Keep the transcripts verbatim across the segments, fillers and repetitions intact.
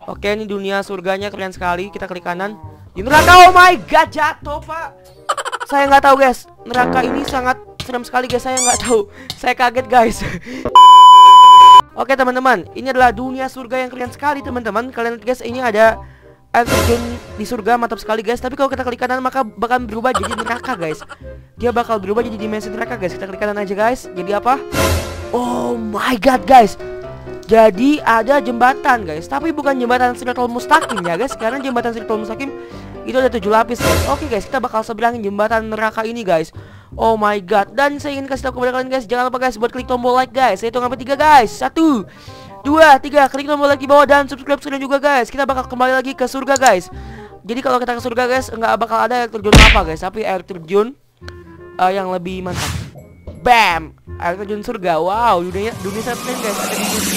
Oke, ini dunia surganya keren sekali. Kita klik kanan. Di neraka, oh my god, jatuh pak. Saya nggak tahu guys, neraka ini sangat serem sekali guys. Saya nggak tahu, saya kaget guys. Oke teman-teman, ini adalah dunia surga yang keren sekali teman-teman. Kalian lihat guys, ini ada air terjun di surga, mantap sekali guys. Tapi kalau kita klik kanan maka bakal berubah jadi neraka guys. Dia bakal berubah jadi dimensi neraka guys. Kita klik kanan aja guys. Jadi apa? Oh my god guys, jadi ada jembatan guys, tapi bukan jembatan Siratal Mustaqim ya guys. Karena jembatan Siratal Mustaqim itu ada tujuh lapis guys. Oke guys, kita bakal seberangin jembatan neraka ini guys. Oh my god. Dan saya ingin kasih tahu kepada kalian guys, jangan lupa guys buat klik tombol like guys. Saya hitung sampai tiga guys. Satu, dua, tiga. Klik tombol like di bawah dan subscribe sekalian juga guys. Kita bakal kembali lagi ke surga guys. Jadi kalau kita ke surga guys, nggak bakal ada air terjun apa guys, tapi air terjun uh, yang lebih mantap. Bam, air terjun surga. Wow, dunia dunia satu guys, ada di sini.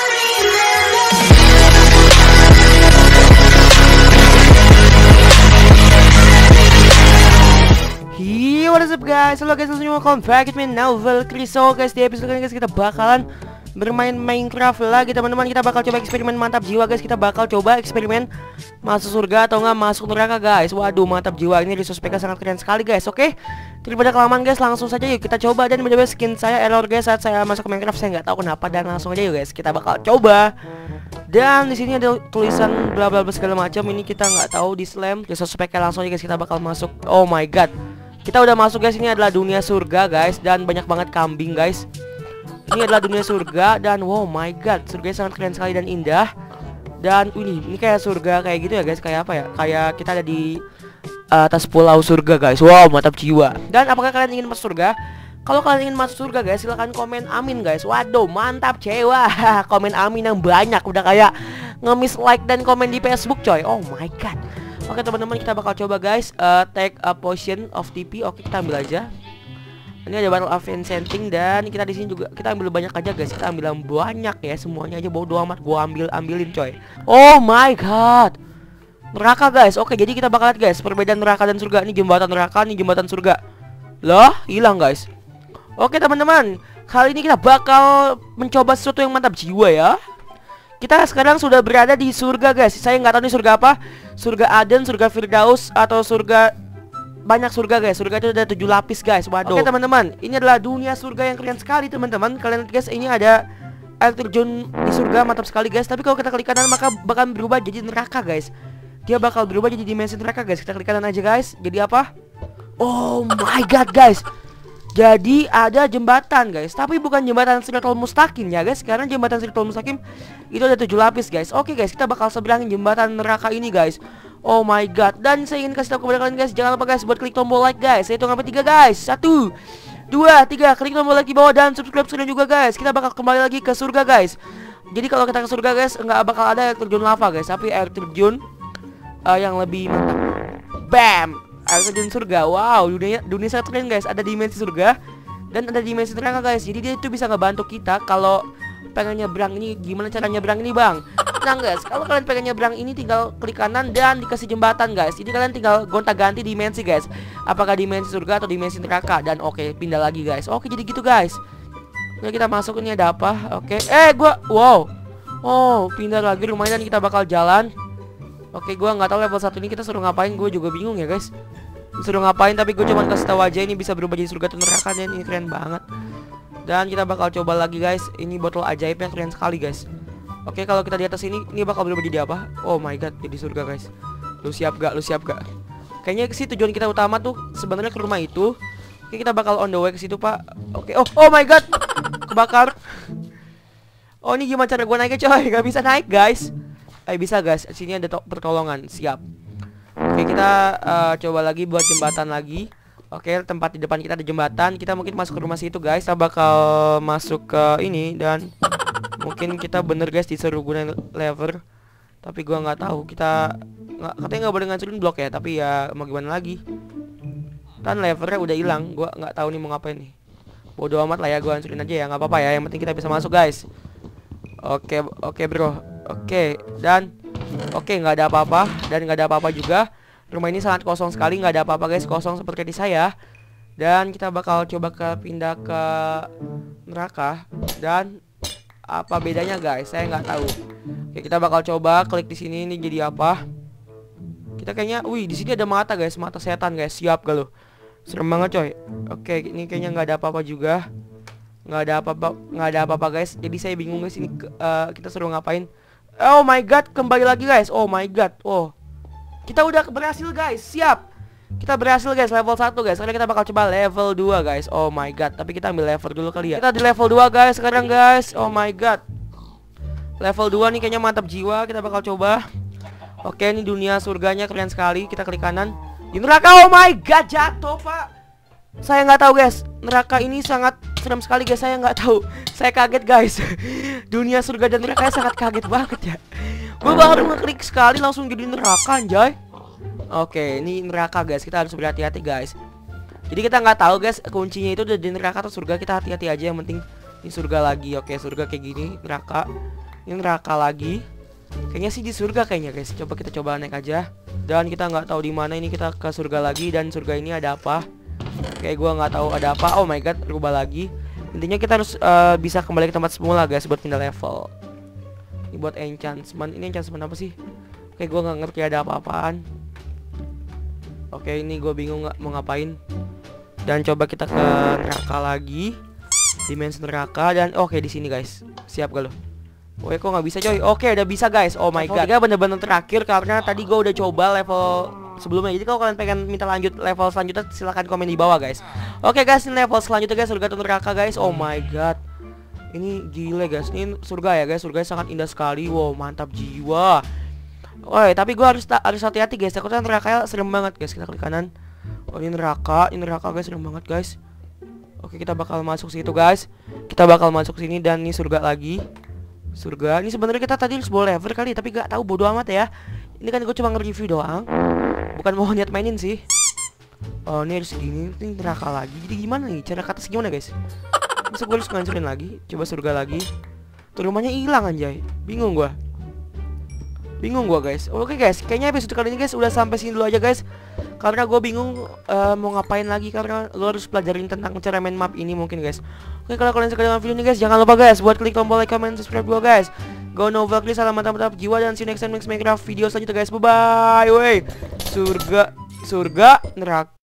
Hey, what is up guys? Halo guys, langsung welcome back with me Novel Kriso guys. Di episode kali ini guys, kita bakalan bermain Minecraft lagi teman-teman. Kita bakal coba eksperimen mantap jiwa guys. Kita bakal coba eksperimen masuk surga atau enggak masuk neraka guys. Waduh, mantap jiwa. Ini resource pack sangat keren sekali guys. Oke, daripada kelamaan guys, langsung saja yuk kita coba. Dan bener-bener skin saya error guys saat saya masuk ke Minecraft. Saya nggak tahu kenapa, dan langsung aja yuk guys, kita bakal coba. Dan di sini ada tulisan bla bla bla segala macam. Ini kita nggak tahu di slam. Resource pack langsung aja guys, kita bakal masuk. Oh my god, kita udah masuk guys. Ini adalah dunia surga guys, dan banyak banget kambing guys. Ini adalah dunia surga, dan wow my god, surganya sangat keren sekali dan indah. Dan ini ini kayak surga kayak gitu ya guys. Kayak apa ya, kayak kita ada di uh, atas pulau surga guys. Wow, mantap jiwa. Dan apakah kalian ingin masuk surga? Kalau kalian ingin masuk surga guys, silahkan komen amin guys. Waduh, mantap cewa. Komen amin yang banyak, udah kayak ngemis like dan komen di Facebook coy. Oh my god. Oke teman-teman, kita bakal coba guys uh, take a potion of T P. Oke, kita ambil aja. Ini ada Battle of Enchanting, dan kita di sini juga kita ambil banyak aja guys. Kita ambil yang banyak ya, semuanya aja bodo amat, gua ambil ambilin coy. Oh my god, neraka guys. Oke, jadi kita bakal lihat guys perbedaan neraka dan surga. Ini jembatan neraka, ini jembatan surga. Loh, hilang guys. Oke teman-teman, kali ini kita bakal mencoba sesuatu yang mantap jiwa ya. Kita sekarang sudah berada di surga guys. Saya nggak tahu nih surga apa, surga Aden, surga Firdaus, atau surga, banyak surga guys. Surga itu ada tujuh lapis guys. Waduh. Oke teman-teman, ini adalah dunia surga yang keren sekali teman-teman. Kalian lihat guys, ini ada air terjun di surga, mantap sekali guys. Tapi kalau kita klik kanan maka bakal berubah jadi neraka guys. Dia bakal berubah jadi dimensi neraka guys. Kita klik kanan aja guys. Jadi apa? Oh my god guys, jadi ada jembatan guys, tapi bukan jembatan Siratal Mustaqim ya guys. Karena jembatan Siratal Mustaqim itu ada tujuh lapis guys. Oke guys, kita bakal seberangin jembatan neraka ini guys. Oh my god. Dan saya ingin kasih tahu kepada kalian guys, jangan lupa guys buat klik tombol like guys. Saya hitung sampai tiga guys. Satu, dua, tiga. Klik tombol like di bawah dan subscribe sekalian juga guys. Kita bakal kembali lagi ke surga guys. Jadi kalau kita ke surga guys, nggak bakal ada air terjun lava guys, tapi air terjun uh, yang lebih mantap. Bam, air terjun surga. Wow, dunia dunia sangat keren guys. Ada dimensi surga dan ada dimensi neraka guys. Jadi dia itu bisa ngebantu kita kalau pengen nyebrang. Ini gimana cara nyebrang ini bang? Nah guys, kalau kalian pengen nyebrang ini tinggal klik kanan dan dikasih jembatan guys. Jadi kalian tinggal gonta-ganti dimensi guys, apakah dimensi surga atau dimensi neraka. Dan oke, okay, pindah lagi guys. Oke, jadi gitu guys. Nah kita masuk, ini ada apa? Oke, okay. eh gua, wow, oh pindah lagi rumahnya dan kita bakal jalan. Oke, okay, gua nggak tahu level satu ini kita suruh ngapain. Gue juga bingung ya guys, suruh ngapain. Tapi gue cuma kasih tahu aja ini bisa berubah jadi surga atau neraka, dan ini keren banget. Dan kita bakal coba lagi guys. Ini botol ajaibnya keren sekali guys. Oke, kalau kita di atas ini, ini bakal berubah jadi apa? Oh my god, jadi surga guys. Lu siap gak? Lu siap gak? Kayaknya sih tujuan kita utama tuh sebenarnya ke rumah itu. Oke, kita bakal on the way ke situ pak. Oke, oh, oh my god, kebakar. Oh, ini gimana cara gue naiknya coy? Gak bisa naik guys. Eh bisa guys, sini ada pertolongan. Siap. Oke, kita uh, coba lagi buat jembatan lagi. Oke, tempat di depan kita ada jembatan. Kita mungkin masuk ke rumah situ guys. Kita bakal masuk ke ini, dan mungkin kita bener guys disuruh gunain lever. Tapi gua nggak tahu. Kita nggak, katanya nggak boleh ngancurin blok ya. Tapi ya mau gimana lagi. Kan levernya udah hilang. Gua nggak tahu nih mau ngapain nih. Bodoh amat lah ya, gua hancurin aja ya. Nggak apa-apa ya. Yang penting kita bisa masuk guys. Oke, oke bro. Oke, dan oke nggak ada apa-apa, dan nggak ada apa-apa juga. Rumah ini sangat kosong sekali, nggak ada apa-apa guys, kosong seperti di saya. Dan kita bakal coba ke pindah ke neraka. Dan apa bedanya guys, saya nggak tahu. Oke, kita bakal coba klik di sini, ini jadi apa? Kita kayaknya, wih, di sini ada mata guys, mata setan guys. Siap gak lo? Serem banget coy. Oke, ini kayaknya nggak ada apa-apa juga. Nggak ada apa-apa, nggak ada apa-apa guys. Jadi saya bingung guys, ini uh, kita suruh ngapain? Oh my god, kembali lagi guys. Oh my god. Oh, kita udah berhasil guys. Siap. Kita berhasil guys, level satu guys. Sekarang kita bakal coba level dua guys. Oh my god, tapi kita ambil level dulu kali ya. Kita di level dua guys sekarang guys. Oh my god. Level dua nih kayaknya mantap jiwa. Kita bakal coba. Oke, ini dunia surganya keren sekali. Kita klik kanan. Di neraka, oh my god, jatuh pak. Saya nggak tahu guys, neraka ini sangat serem sekali guys. Saya nggak tahu, saya kaget guys. Dunia surga dan neraka sangat kaget banget ya. Gue baru ngeklik sekali langsung jadi neraka anjay. Oke, ini neraka guys, kita harus berhati-hati guys. Jadi kita nggak tahu guys, kuncinya itu udah di neraka atau surga. Kita hati-hati aja, yang penting ini surga lagi. Oke, surga kayak gini, neraka. Ini neraka lagi. Kayaknya sih di surga kayaknya guys. Coba kita coba naik aja. Dan kita nggak tahu di mana ini, kita ke surga lagi. Dan surga ini ada apa? Kayak gua nggak tahu ada apa. Oh my god, rubah lagi. Intinya kita harus uh, bisa kembali ke tempat semula guys buat pindah level. Ini buat enchantment. Ini enchantment apa sih? Oke, gua nggak ngerti ada apa-apaan. Oke, ini gue bingung nggak mau ngapain. Dan coba kita ke neraka lagi. Dimensi neraka. Dan oke, di sini guys. Siap gak lo? Oke, kok nggak bisa coy? Oke, udah bisa guys. Oh my god. Tiga bener-bener terakhir karena tadi gue udah coba level sebelumnya. Jadi kalau kalian pengen minta lanjut level selanjutnya, silahkan komen di bawah guys. Oke guys, ini level selanjutnya guys, surga atau neraka guys. Oh my god. Ini gile guys. Ini surga ya guys. Surga sangat indah sekali. Wow, mantap jiwa. Woi, tapi gue harus harus hati-hati guys. Takutnya neraka serem banget guys. Kita klik kanan. Oh, ini neraka. Ini neraka guys, serem banget guys. Oke, kita bakal masuk situ guys. Kita bakal masuk sini dan ini surga lagi. Surga. Ini sebenarnya kita tadi harus bawa level kali, tapi gak tahu, bodo amat ya. Ini kan gue cuma nge-review doang. Bukan mau niat mainin sih. Oh, ini harus segini. Ini neraka lagi. Jadi gimana nih? Cara ke atas gimana guys? Masa gue harus ngancurin lagi? Coba surga lagi. Tuh rumahnya hilang anjay. Bingung gue. Bingung gua guys. Oke guys, kayaknya episode kali ini guys udah sampai sini dulu aja guys. Karena gue bingung uh, mau ngapain lagi, karena lo harus pelajarin tentang cara main map ini mungkin guys. Oke, kalau kalian suka dengan video ini guys, jangan lupa guys buat klik tombol like, comment, subscribe gua guys. Go Novel, salam mantap-mantap jiwa, dan see you next time next Minecraft video selanjutnya guys. Bye bye. Woi, surga, surga, neraka.